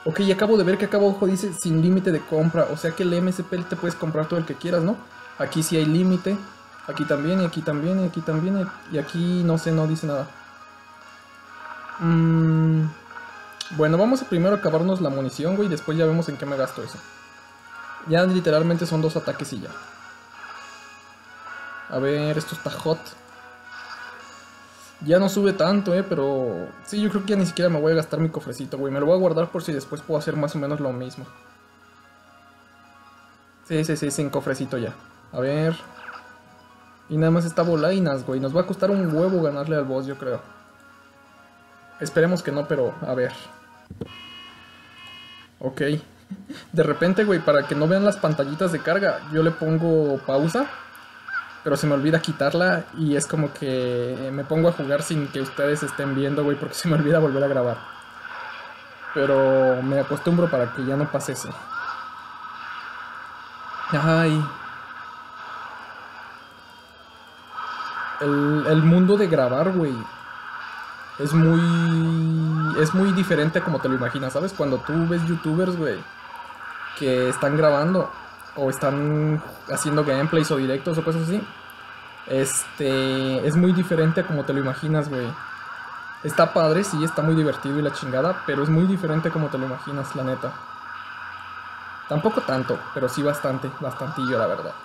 Ok, acabo de ver que acá abajo dice sin límite de compra. O sea que el MSP te puedes comprar todo el que quieras, ¿no? Aquí sí hay límite. Aquí también, y aquí también, y aquí también. Y aquí no sé, no dice nada. Bueno, vamos a primero acabarnos la munición, güey. Y después ya vemos en qué me gasto eso. Ya literalmente son 2 ataques y ya. A ver, esto está hot. Ya no sube tanto, pero... Sí, yo creo que ya ni siquiera me voy a gastar mi cofrecito, güey. Me lo voy a guardar por si después puedo hacer más o menos lo mismo. Sí, sí, sí, sin cofrecito ya. A ver... Y nada más está bolainas, güey. Nos va a costar un huevo ganarle al boss, yo creo. Esperemos que no, pero a ver. Ok. De repente, güey, para que no vean las pantallitas de carga, yo le pongo pausa. Pero se me olvida quitarla y es como que me pongo a jugar sin que ustedes estén viendo, güey, porque se me olvida volver a grabar. Pero me acostumbro para que ya no pase eso. Ay. El mundo de grabar, güey, es muy diferente a como te lo imaginas, ¿sabes? Cuando tú ves youtubers, güey, que están grabando o están haciendo gameplays o directos o cosas así, es muy diferente a como te lo imaginas, güey. Está padre, sí, está muy divertido y la chingada, pero es muy diferente a como te lo imaginas, la neta. Tampoco tanto, pero sí bastante, bastantillo, la verdad.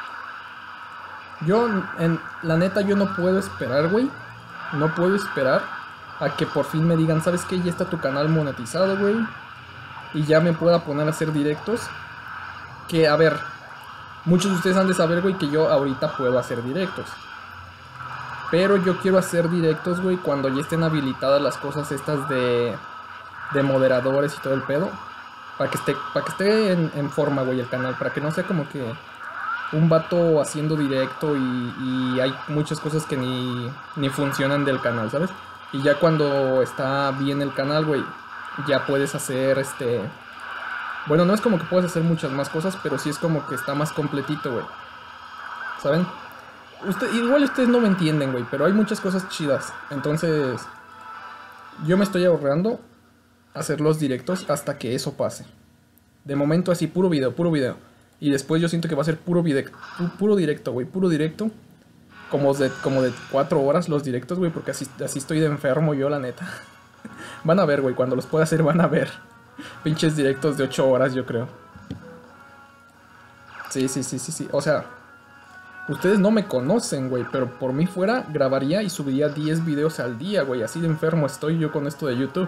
Yo, la neta, yo no puedo esperar, güey. No puedo esperar a que por fin me digan, ¿sabes qué? Ya está tu canal monetizado, güey. Y ya me pueda poner a hacer directos. Que, a ver, muchos de ustedes han de saber, güey, que yo ahorita puedo hacer directos. Pero yo quiero hacer directos, güey, cuando ya estén habilitadas las cosas estas de moderadores y todo el pedo. Para que esté en forma, güey, el canal. Para que no sea como que un vato haciendo directo y hay muchas cosas que ni funcionan del canal, ¿sabes? Y ya cuando está bien el canal, güey, ya puedes hacer Bueno, no es como que puedes hacer muchas más cosas, pero sí es como que está más completito, güey. ¿Saben? Igual ustedes no me entienden, güey, pero hay muchas cosas chidas. Entonces, yo me estoy ahorrando hacer los directos hasta que eso pase. De momento así, puro video, puro video. Y después yo siento que va a ser puro directo, güey, puro directo. Como de 4 horas los directos, güey, porque así estoy de enfermo yo, la neta. Van a ver, güey, cuando los pueda hacer van a ver. Pinches directos de 8 horas, yo creo. Sí, sí, sí, sí, sí. O sea, ustedes no me conocen, güey, pero por mí fuera grabaría y subiría 10 videos al día, güey. Así de enfermo estoy yo con esto de YouTube.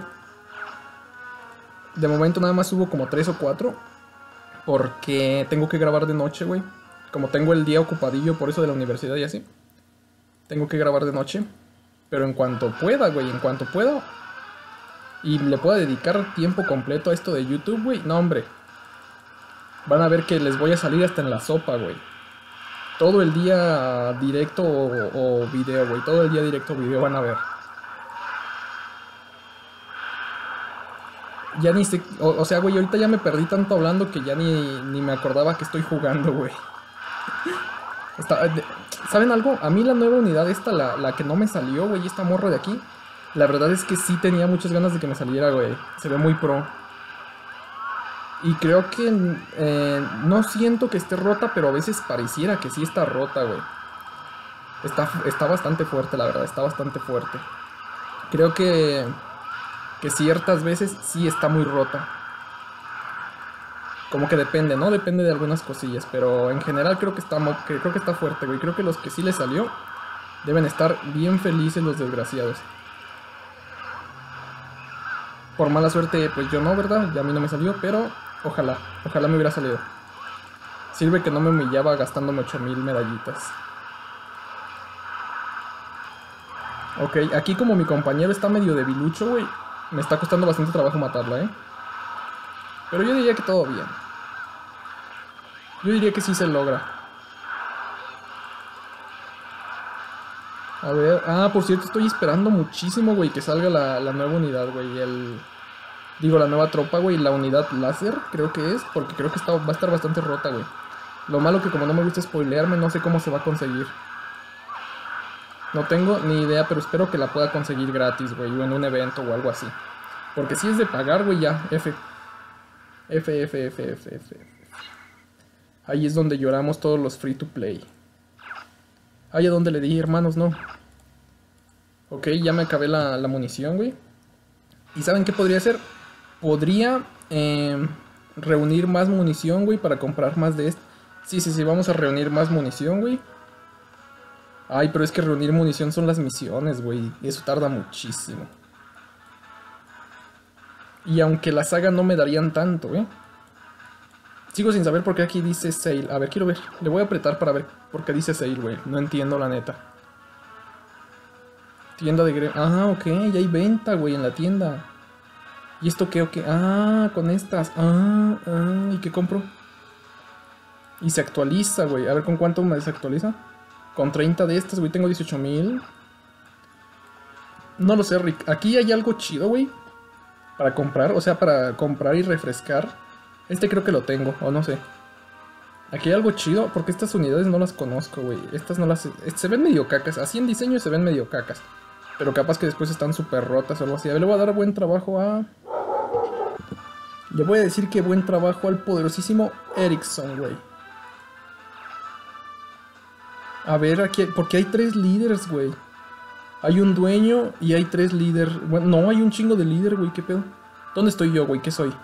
De momento nada más subo como 3 o 4. Porque tengo que grabar de noche, güey. Como tengo el día ocupadillo por eso de la universidad y así. Tengo que grabar de noche. Pero en cuanto pueda, güey, en cuanto pueda. Y le pueda dedicar tiempo completo a esto de YouTube, güey. No, hombre. Van a ver que les voy a salir hasta en la sopa, güey. Todo el día directo o video, güey. Todo el día directo o video van a ver. Ya ni sé... O sea, güey, ahorita ya me perdí tanto hablando que ya ni me acordaba que estoy jugando, güey. ¿Saben algo? A mí la nueva unidad esta, la que no me salió, güey, esta morra de aquí, la verdad es que sí tenía muchas ganas de que me saliera, güey. Se ve muy pro. Y creo que no siento que esté rota, pero a veces pareciera que sí está rota, güey. Está bastante fuerte, la verdad, está bastante fuerte. Creo que ciertas veces sí está muy rota. Como que depende, ¿no? Depende de algunas cosillas, pero en general creo que está fuerte, güey. Creo que los que sí le salió deben estar bien felices los desgraciados. Por mala suerte, pues yo no, ¿verdad? Ya a mí no me salió, pero ojalá me hubiera salido. Sirve que no me humillaba gastándome 8000 medallitas. Ok, aquí como mi compañero está medio debilucho, güey, me está costando bastante trabajo matarla, ¿eh? Pero yo diría que todo bien. Yo diría que sí se logra. A ver... Ah, por cierto, estoy esperando muchísimo, güey, que salga la nueva unidad, güey. Digo, la nueva tropa, güey. La unidad láser, creo que es. Porque creo que va a estar bastante rota, güey. Lo malo que como no me gusta spoilearme, no sé cómo se va a conseguir. No tengo ni idea, pero espero que la pueda conseguir gratis, güey. O en un evento o algo así. Porque si es de pagar, güey, ya, F. F, F, F, F, F. Ahí es donde lloramos todos los free to play. Ahí a donde le di, hermanos, no. Ok, ya me acabé la munición, güey. ¿Y saben qué podría hacer? Podría reunir más munición, güey, para comprar más de esto. Sí, sí, sí, vamos a reunir más munición, güey. Ay, pero es que reunir munición son las misiones, güey. Y eso tarda muchísimo. Y aunque la saga no me darían tanto, sigo sin saber por qué aquí dice sale. A ver, quiero ver. Le voy a apretar para ver por qué dice sale, güey. No entiendo, la neta. Tienda de gremio. Ah, ok, ya hay venta, güey, en la tienda. ¿Y esto qué o qué? Ah, con estas. ¿Y qué compro? Y se actualiza, güey. A ver, ¿con cuánto me desactualiza? Con 30 de estas, güey, tengo 18,000. No lo sé, Rick. Aquí hay algo chido, güey. Para comprar, o sea, para comprar y refrescar. Este creo que lo tengo, o no sé. Aquí hay algo chido, porque estas unidades no las conozco, güey. Estas no las... Se ven medio cacas. Así en diseño se ven medio cacas. Pero capaz que después están súper rotas o algo así. A ver, le voy a dar buen trabajo a... Le voy a decir que buen trabajo al poderosísimo Erickson, güey. A ver, aquí... Porque hay 3 líderes, güey. Hay un dueño y hay 3 líderes. Bueno, no, hay un chingo de líder, güey. ¿Qué pedo? ¿Dónde estoy yo, güey? ¿Qué soy?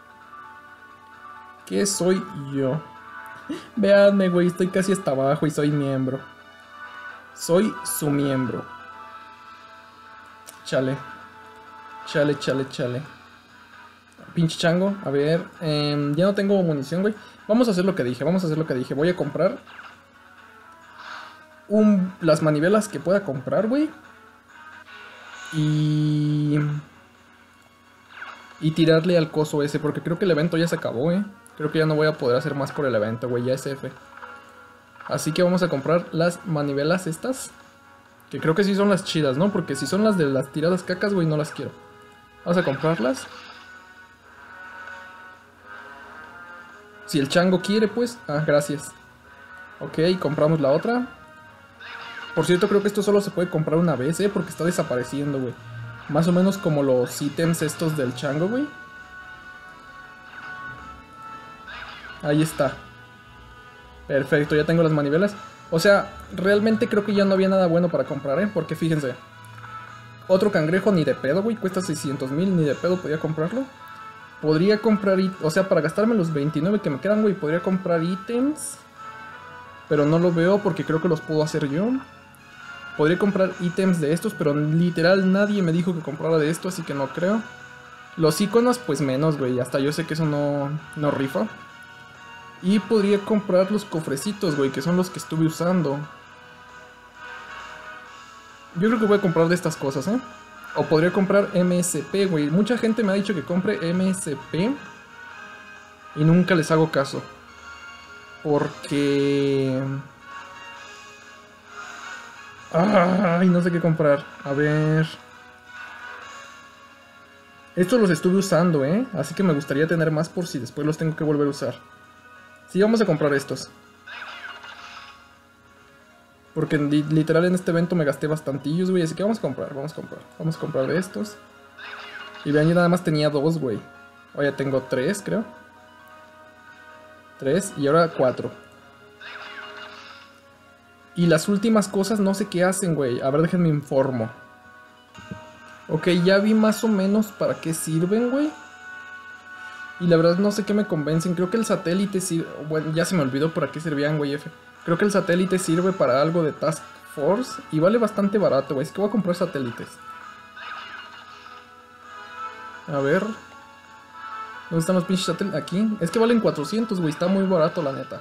¿Qué soy yo? Veanme, güey. Estoy casi hasta abajo y soy miembro. Soy su miembro. Chale. Chale, chale, chale. Pinche chango. A ver. Ya no tengo munición, güey. Vamos a hacer lo que dije. Vamos a hacer lo que dije. Voy a comprar las manivelas que pueda comprar, güey. Y tirarle al coso ese, porque creo que el evento ya se acabó, Creo que ya no voy a poder hacer más por el evento, güey, ya es F. Así que vamos a comprar las manivelas estas, que creo que sí son las chidas, ¿no? Porque si son las de las tiradas cacas, güey, no las quiero. Vamos a comprarlas. Si el chango quiere, pues. Ah, gracias. Ok, compramos la otra. Por cierto, creo que esto solo se puede comprar una vez, porque está desapareciendo, güey. Más o menos como los ítems estos del chango, güey. Ahí está. Perfecto, ya tengo las manivelas. O sea, realmente creo que ya no había nada bueno para comprar, porque fíjense. Otro cangrejo ni de pedo, güey. Cuesta 600,000, ni de pedo podía comprarlo. Podría comprar, o sea, para gastarme los 29 que me quedan, güey, podría comprar ítems. Pero no lo veo porque creo que los puedo hacer yo. Podría comprar ítems de estos, pero literal nadie me dijo que comprara de esto, así que no creo. Los iconos, pues menos, güey. Hasta yo sé que eso no rifa. Y podría comprar los cofrecitos, güey, que son los que estuve usando. Yo creo que voy a comprar de estas cosas, O podría comprar MSP, güey. Mucha gente me ha dicho que compre MSP. Y nunca les hago caso. Porque... Ay, no sé qué comprar. A ver... Estos los estuve usando, Así que me gustaría tener más por si después los tengo que volver a usar. Sí, vamos a comprar estos. Porque literal en este evento me gasté bastantillos, güey. Así que vamos a comprar, vamos a comprar. Vamos a comprar de estos. Y vean, yo nada más tenía 2, güey. O ya tengo 3, creo. 3 y ahora 4. Y las últimas cosas no sé qué hacen, güey. A ver, déjenme informo. Ok, ya vi más o menos para qué sirven, güey. Y la verdad no sé qué me convencen. Creo que el satélite sirve... Bueno, ya se me olvidó para qué servían, güey, F. Creo que el satélite sirve para algo de Task Force. Y vale bastante barato, güey. Es que voy a comprar satélites. A ver. ¿Dónde están los pinches satélites? Aquí. Es que valen 400, güey. Está muy barato, la neta.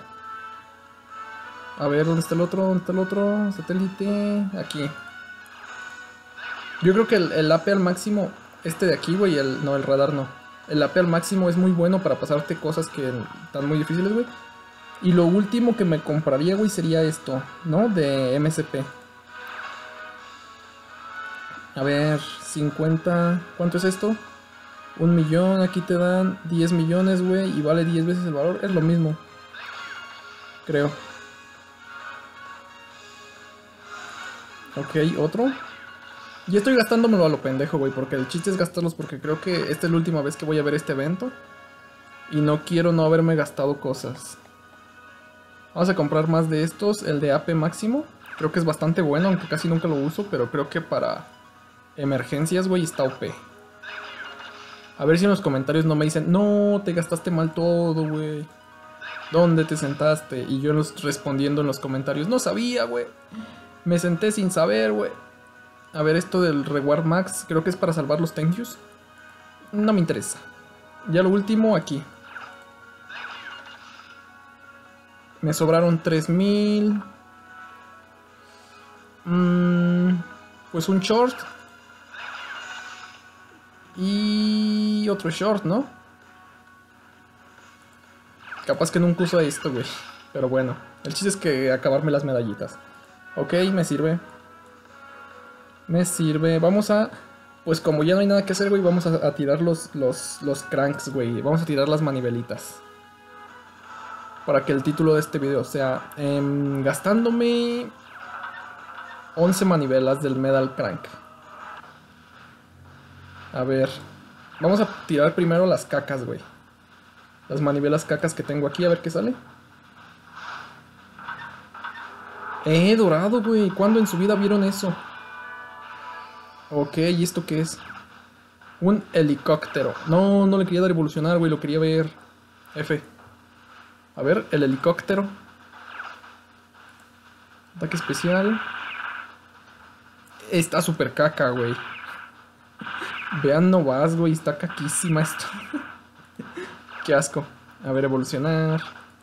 A ver, ¿dónde está el otro? ¿Dónde está el otro? Satélite. Aquí. Yo creo que el AP al máximo... Este de aquí, güey. No, el radar no. El AP al máximo es muy bueno para pasarte cosas que están muy difíciles, güey. Y lo último que me compraría, güey, sería esto, ¿no? De MSP. A ver, 50... ¿Cuánto es esto? 1,000,000, aquí te dan 10 millones, güey. Y vale 10 veces el valor, es lo mismo. Creo. Ok, otro. Y estoy gastándomelo a lo pendejo, güey, porque el chiste es gastarlos porque creo que esta es la última vez que voy a ver este evento. Y no quiero no haberme gastado cosas. Vamos a comprar más de estos. El de AP máximo. Creo que es bastante bueno, aunque casi nunca lo uso. Pero creo que para emergencias, güey, está OP. A ver si en los comentarios no me dicen, no, te gastaste mal todo, güey. ¿Dónde te sentaste? Y yo respondiendo en los comentarios, no sabía, güey. Me senté sin saber, güey. A ver, esto del Reward Max, creo que es para salvar los thank yous. No me interesa. Ya lo último aquí. Me sobraron 3000. Pues un short. Y otro short, ¿no? Capaz que nunca uso esto, güey. Pero bueno, el chiste es que acabarme las medallitas. Ok, me sirve. Me sirve. Vamos a... Pues como ya no hay nada que hacer, güey, vamos a tirar los cranks, güey. Vamos a tirar las manivelitas. Para que el título de este video sea... gastándome... 11 manivelas del Metal Crank. A ver. Vamos a tirar primero las cacas, güey. Las manivelas cacas que tengo aquí, a ver qué sale. Dorado, güey. ¿Cuándo en su vida vieron eso? Ok, ¿y esto qué es? Un helicóptero. No, no le quería dar evolucionar, güey. Lo quería ver. F. A ver, el helicóptero. Ataque especial. Está súper caca, güey. Vean, no vas, güey. Está caquísima esto. Qué asco. A ver, evolucionar.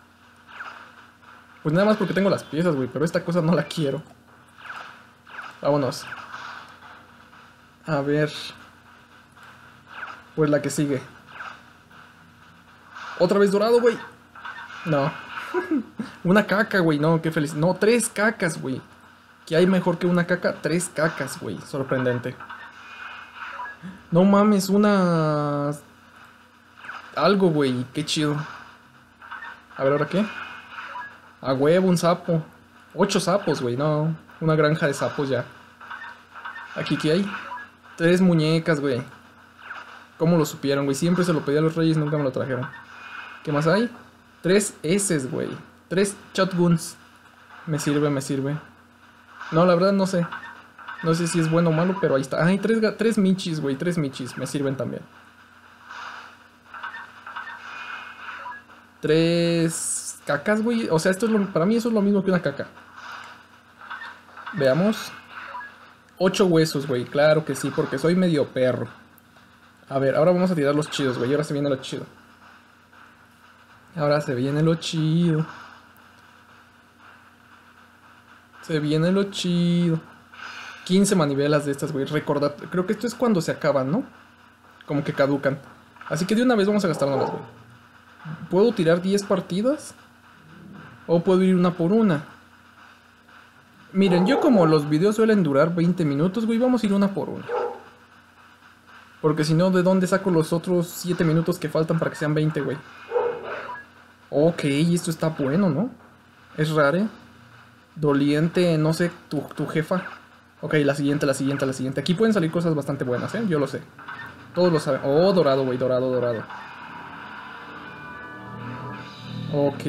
Pues nada más porque tengo las piezas, güey. Pero esta cosa no la quiero. Vámonos. A ver. Pues la que sigue. Otra vez dorado, güey. No. Una caca, güey. No, qué feliz. No, 3 cacas, güey. ¿Qué hay mejor que una caca? 3 cacas, güey. Sorprendente. No mames, una... Algo, güey. Qué chido. A ver, ¿ahora qué? A huevo, un sapo. 8 sapos, güey. No, una granja de sapos ya. ¿Aquí qué hay? 3 muñecas, güey. ¿Cómo lo supieron, güey? Siempre se lo pedí a los reyes, nunca me lo trajeron. ¿Qué más hay? 3 S's, güey. 3 shotguns. Me sirve, me sirve. No, la verdad no sé. No sé si es bueno o malo, pero ahí está. Ay, 3 michis, güey. 3 michis. Me sirven también. 3 cacas, güey. O sea, esto es para mí eso es lo mismo que una caca. Veamos. 8 huesos, güey. Claro que sí, porque soy medio perro. A ver, ahora vamos a tirar los chidos, güey. Ahora se viene lo chido. Ahora se viene lo chido. Se viene lo chido. 15 manivelas de estas, güey. Recordad, creo que esto es cuando se acaban, ¿no? Como que caducan. Así que de una vez vamos a gastárnoslas, güey. ¿Puedo tirar 10 partidas? ¿O puedo ir una por una? Miren, yo como los videos suelen durar 20 minutos, güey, vamos a ir una por una. Porque si no, ¿de dónde saco los otros 7 minutos que faltan para que sean 20, güey? Ok, esto está bueno, ¿no? Es raro. Doliente, no sé, tu jefa. Ok, la siguiente. Aquí pueden salir cosas bastante buenas, ¿eh? Yo lo sé. Todos lo saben. Oh, dorado, güey, dorado. Ok.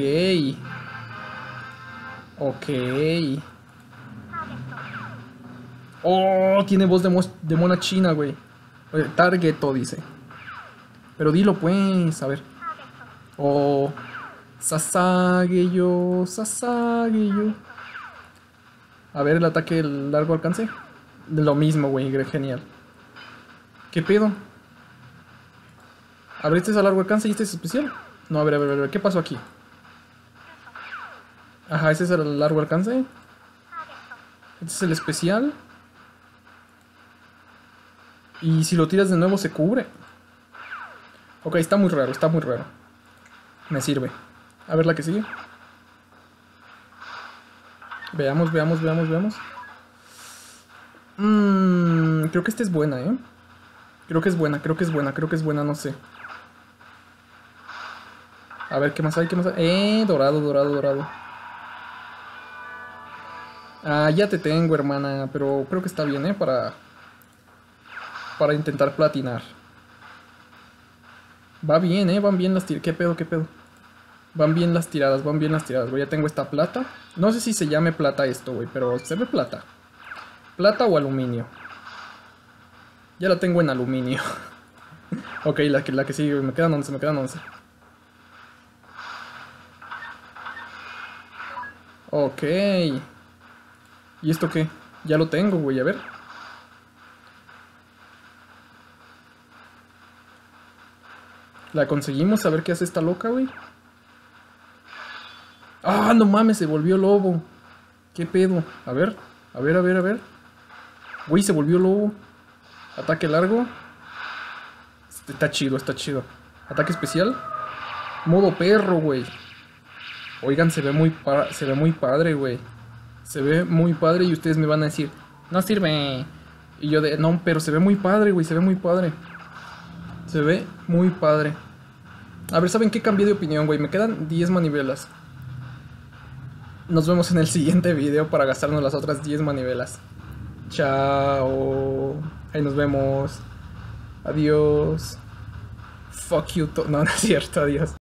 Oh, tiene voz de mona china, güey. Oye, Targeto dice. Pero dilo pues, a ver. Oh, Sasageyo. A ver el ataque de largo alcance. Lo mismo, güey, genial. ¿Qué pedo? A ver, este es a largo alcance y este es especial. No, a ver, ¿qué pasó aquí? Ajá, este es el largo alcance. Este es el especial. Y si lo tiras de nuevo se cubre. Ok, está muy raro. Me sirve. A ver la que sigue. Veamos. Creo que esta es buena, ¿eh? Creo que es buena, no sé. A ver, ¿qué más hay? Dorado. Ah, ya te tengo, hermana. Pero creo que está bien, ¿eh? Para intentar platinar. Va bien, van bien las tiradas. ¿Qué pedo, qué pedo? Van bien las tiradas, van bien las tiradas, güey. Ya tengo esta plata. No sé si se llame plata esto, güey, pero se ve plata. ¿Plata o aluminio? Ya la tengo en aluminio. Ok, la que sigue, me quedan 11, me quedan 11. Ok. ¿Y esto qué? Ya lo tengo, güey, a ver. La conseguimos, a ver qué hace esta loca, güey. Ah, no mames, se volvió lobo. ¿Qué pedo? A ver, a ver, a ver, a ver. Güey, se volvió lobo. Ataque largo. Está chido, está chido. Ataque especial. Modo perro, güey. Oigan, se ve muy padre, güey. Se ve muy padre y ustedes me van a decir, no sirve. Y yo de, no, pero se ve muy padre, güey, se ve muy padre. Se ve muy padre. A ver, ¿saben qué? Cambié de opinión, güey. Me quedan 10 manivelas. Nos vemos en el siguiente video para gastarnos las otras 10 manivelas. Chao. Ahí nos vemos. Adiós. Fuck you. No, no es cierto. Adiós.